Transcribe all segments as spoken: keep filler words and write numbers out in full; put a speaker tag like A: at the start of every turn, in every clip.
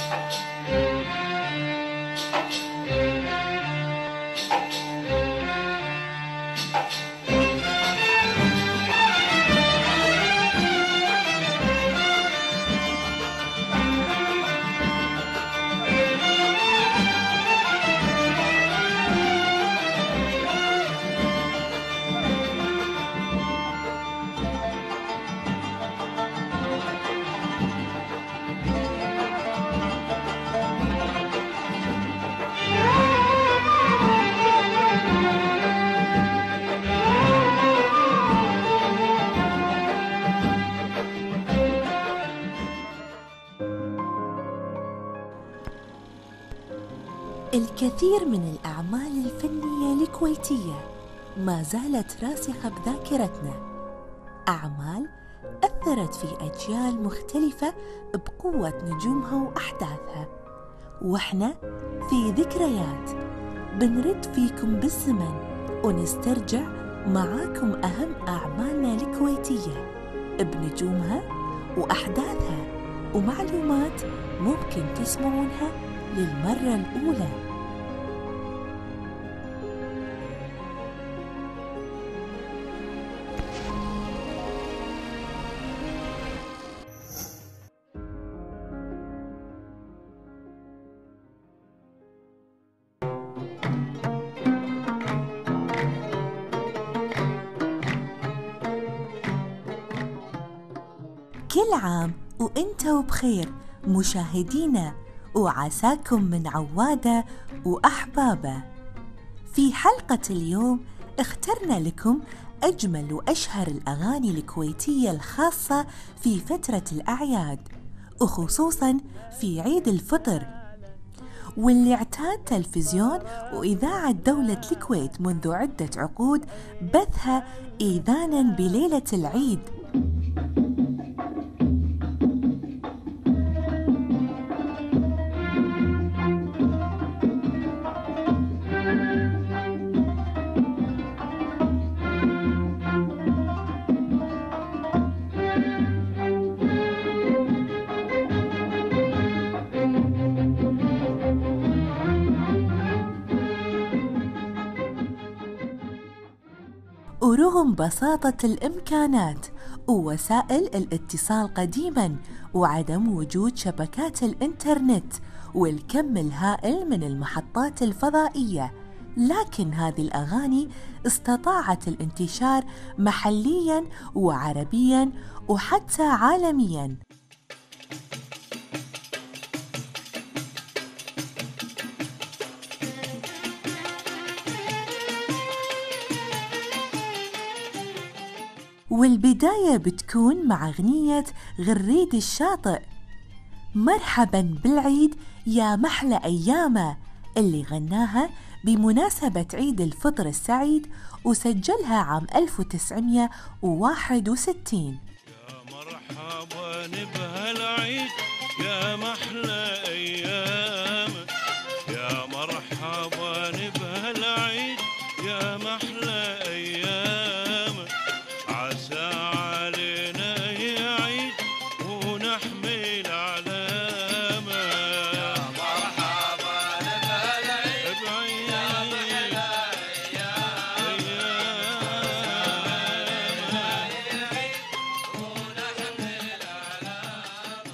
A: الكثير من الأعمال الفنية الكويتية ما زالت راسخة بذاكرتنا، أعمال أثرت في أجيال مختلفة بقوة نجومها وأحداثها. وإحنا في ذكريات بنرد فيكم بالزمن ونسترجع معاكم أهم أعمالنا الكويتية بنجومها وأحداثها ومعلومات ممكن تسمعونها للمرة الأولى. كل عام وانتوا بخير مشاهدينا، وعساكم من عوادة وأحبابه. في حلقة اليوم اخترنا لكم أجمل وأشهر الأغاني الكويتية الخاصة في فترة الأعياد، وخصوصاً في عيد الفطر، واللي اعتاد تلفزيون وإذاعة دولة الكويت منذ عدة عقود بثها إذاناً بليلة العيد. ورغم بساطة الإمكانات ووسائل الاتصال قديماً وعدم وجود شبكات الإنترنت والكم الهائل من المحطات الفضائية، لكن هذه الأغاني استطاعت الانتشار محلياً وعربياً وحتى عالمياً. والبداية بتكون مع أغنية غريد الشاطئ، مرحباً بالعيد يا محلى أيامه، اللي غناها بمناسبة عيد الفطر السعيد وسجلها عام ألف وتسعمئة وواحد وستين.
B: يا مرحباً بهالعيد يا محلى أيامه، يا مرحباً بهالعيد يا محلى أيامه، عسى علينا يعيد ونحمل علامة. يا مرحبا بهالعيد يا محلى أيام، ونحمل علامة.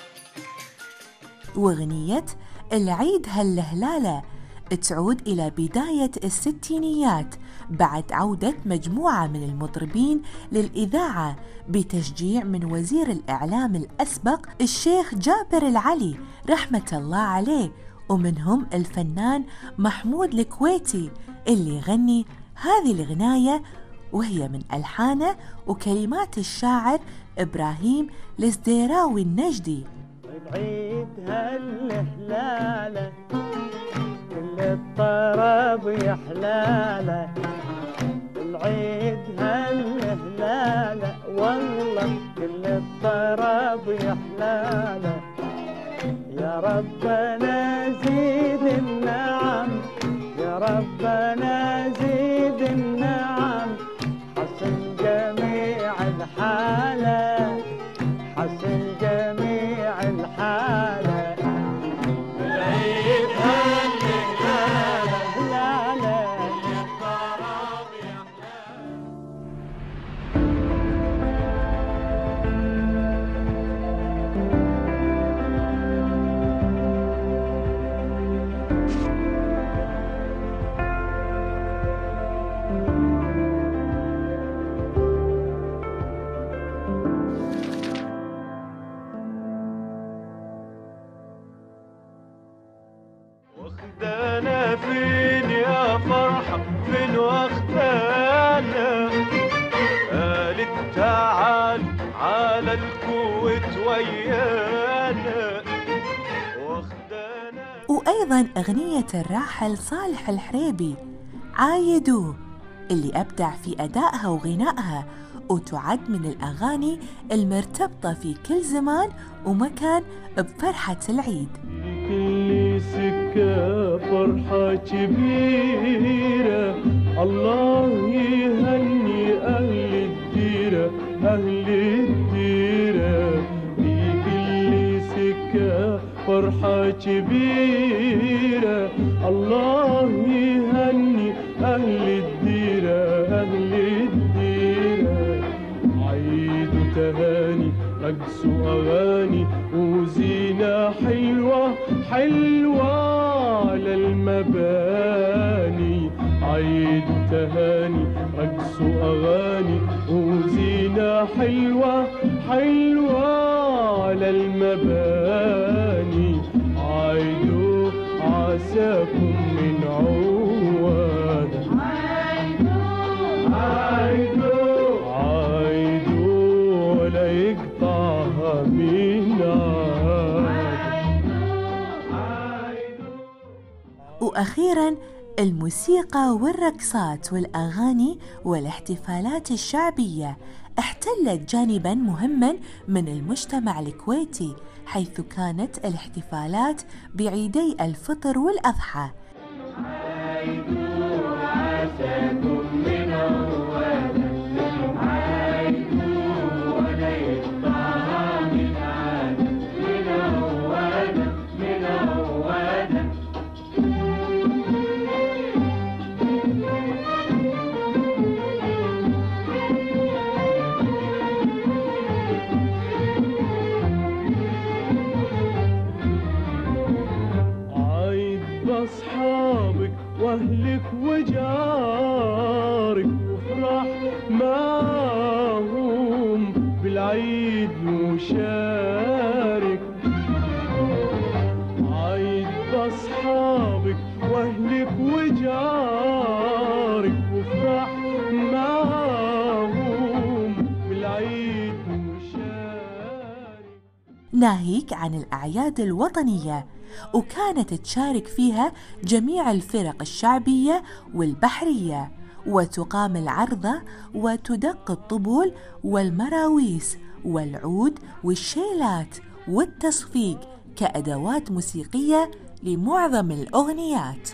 A: وأغنية العيد هالهلالة تعود إلى بداية الستينيات بعد عودة مجموعة من المطربين للإذاعة بتشجيع من وزير الإعلام الأسبق الشيخ جابر العلي رحمة الله عليه، ومنهم الفنان محمود الكويتي اللي غني هذه الغناية، وهي من ألحانه وكلمات الشاعر إبراهيم الزديراوي النجدي.
C: العيد هالهلالة كل الطرب يحلاله، العيد هالهلالة والله كل الطرب يحلاله، يا ربنا زيد النعم يا ربنا زيد النعم، حسن جميع الحالة حسن جميع الحالة،
B: واخدانا فين يا فرحة فين واخدانا؟ قالت تعال على الكويت ويانا واخدانا.
A: وأيضا أغنية الراحل صالح الحريبي عايدوه اللي أبدع في أدائها وغنائها، وتعد من الأغاني المرتبطة في كل زمان ومكان بفرحة العيد.
B: كل سكة فرحة كبيرة، الله يهني أهل الديرة أهل الديرة. في كل سكة فرحة كبيرة، الله يهني أهل الديرة أهل الديرة. عيد وتهاني رقص وأغاني وزينة حلوة حلوة على المباني. عيد وتهاني رقص وأغاني وزينة حلوة حلوة على المباني. عيدوا عساكم من عواد، عيدوا عيدوا ولا يقطعها من عاد.
A: وأخيراً الموسيقى والرقصات والأغاني والاحتفالات الشعبية احتلت جانباً مهماً من المجتمع الكويتي، حيث كانت الاحتفالات بعيدي الفطر والأضحى.
B: أصحابك وأهلك وجارك وافرح معهم بالعيد وشارك. عيد بأصحابك وأهلك وجارك وافرح معهم بالعيد وشارك.
A: ناهيك عن الأعياد الوطنية، وكانت تشارك فيها جميع الفرق الشعبية والبحرية، وتقام العرضة وتدق الطبول والمراويس والعود والشيلات والتصفيق كأدوات موسيقية لمعظم الأغنيات.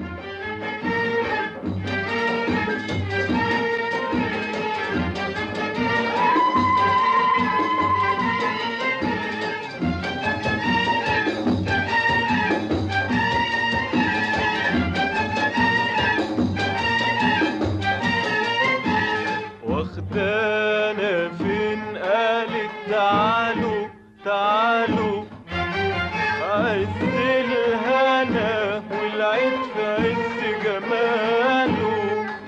B: واخدانا فين قالت تعالوا تعالوا عز الهنا والعيد في عز جماله.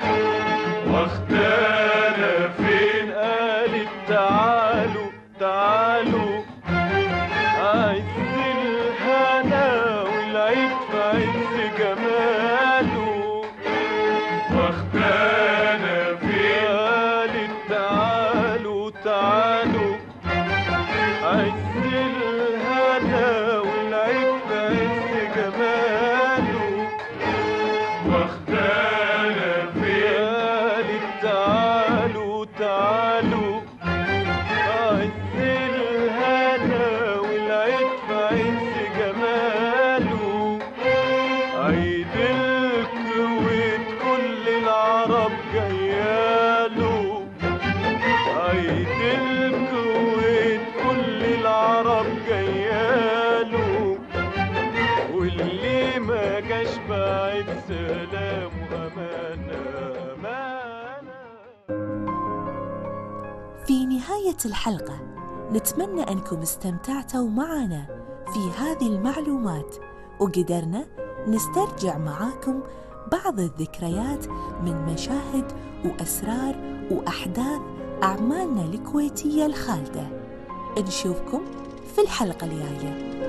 B: واخدانا فين قالت تعالوا تعالوا عز الهنا والعيد في عز جماله. واخدانا تعالوا عز الهنا والعيد في عز جماله. واخدانا في قالت تعالوا تعالوا عز الهنا والعيد في عز جماله. عيد الكويت كل العرب جياله. عيد الكويت كل العرب جياله، واللي ما جاش بعد سلام وأمانة أمانة.
A: في نهاية الحلقة نتمنى أنكم استمتعتوا معنا في هذه المعلومات، وقدرنا نسترجع معاكم بعض الذكريات من مشاهد وأسرار وأحداث أعمالنا الكويتية الخالدة. نشوفكم في الحلقة الجاية.